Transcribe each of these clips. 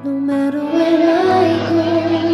No matter where I go,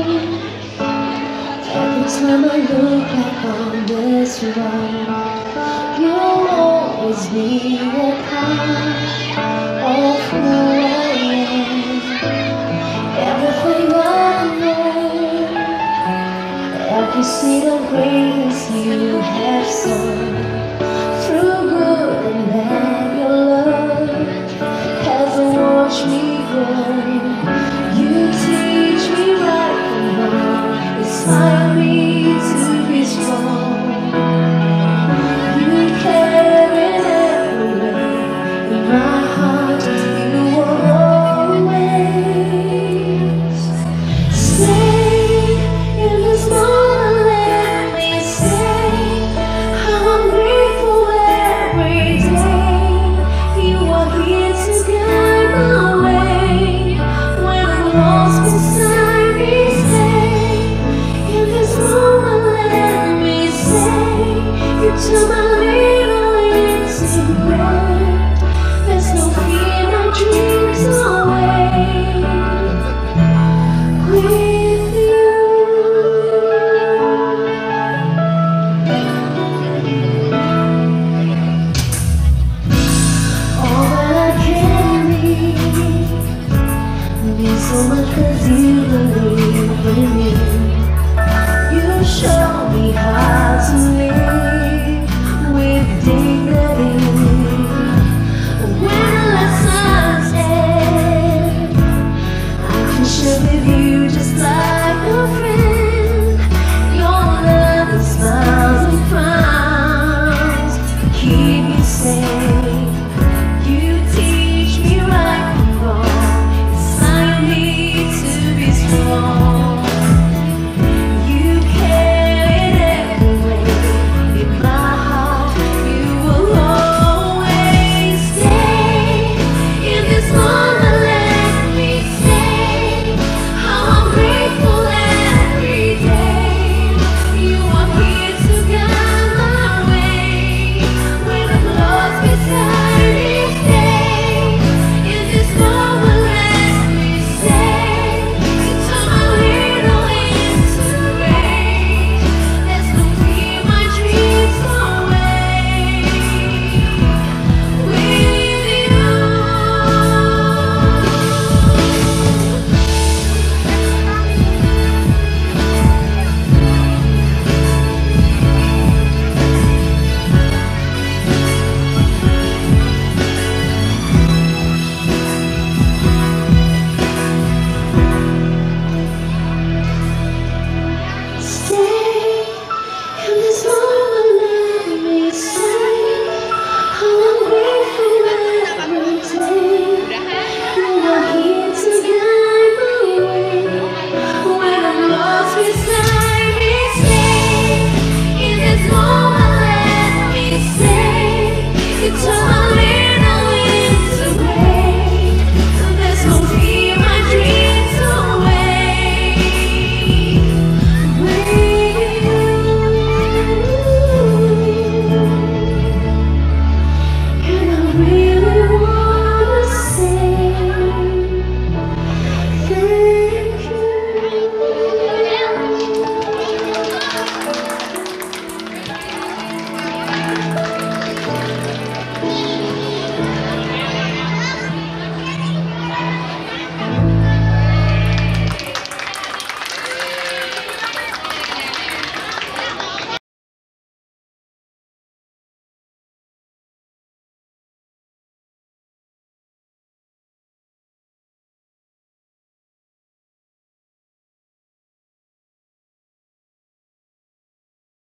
every time I look back on this road, you'll always be a part of who I am. Everything I know, every seed of grace you have sown, through good and bad, your love has watched me grow. You teach me right from wrong, inspire me to be strong. You carry every way in my heart. You will always stay in this moment. Let me say how I'm grateful every day. You are here to guide my way when I'm lost beside me. Stay in this moment. Let me say you turn my little into gold. There's no fear, my dreams away with you. All that I can be means so much 'cause you believe in me.